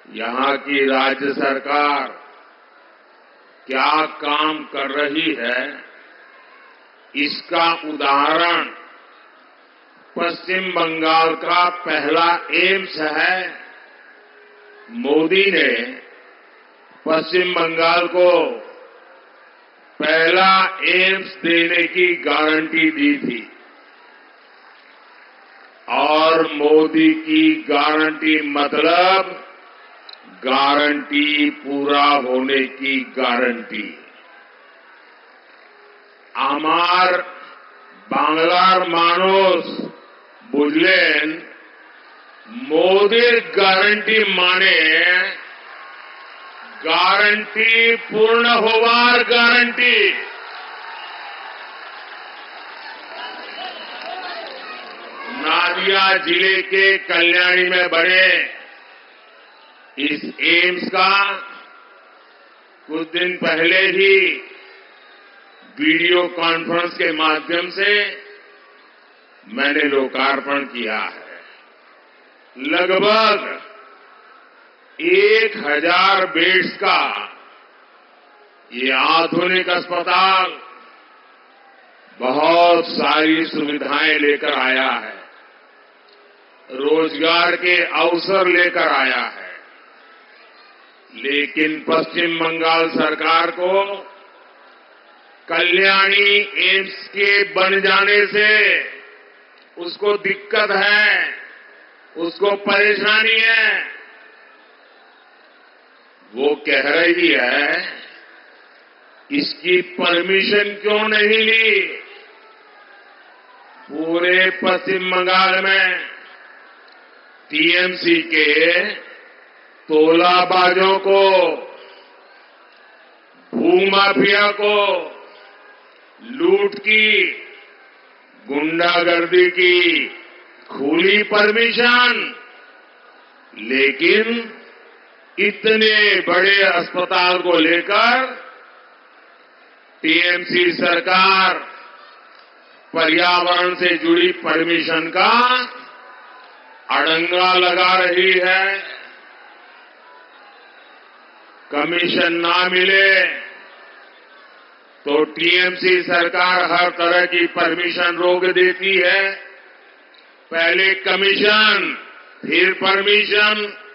यहां की राज्य सरकार क्या काम कर रही है, इसका उदाहरण पश्चिम बंगाल का पहला एम्स है। मोदी ने पश्चिम बंगाल को पहला एम्स देने की गारंटी दी थी और मोदी की गारंटी मतलब गारंटी पूरा होने की गारंटी। আমার বাংলার মানুষ বুঝলেন মোদির গ্যারান্টি মানে গ্যারান্টি পূর্ণ হওয়ার গ্যারান্টি। नादिया जिले के कल्याणी में बने इस एम्स का कुछ दिन पहले ही वीडियो कॉन्फ्रेंस के माध्यम से मैंने लोकार्पण किया है। लगभग 1000 बेड्स का ये आधुनिक अस्पताल बहुत सारी सुविधाएं लेकर आया है, रोजगार के अवसर लेकर आया है। लेकिन पश्चिम बंगाल सरकार को कल्याणी एम्स के बन जाने से उसको दिक्कत है, उसको परेशानी है। वो कह रही है इसकी परमिशन क्यों नहीं ली। पूरे पश्चिम बंगाल में टीएमसी के तोलाबाजों को, भूमाफिया को, लूट की, गुंडागर्दी की खुली परमिशन, लेकिन इतने बड़े अस्पताल को लेकर टीएमसी सरकार पर्यावरण से जुड़ी परमिशन का अड़ंगा लगा रही है। कमीशन ना मिले तो टीएमसी सरकार हर तरह की परमिशन रोक देती है। पहले कमीशन, फिर परमिशन,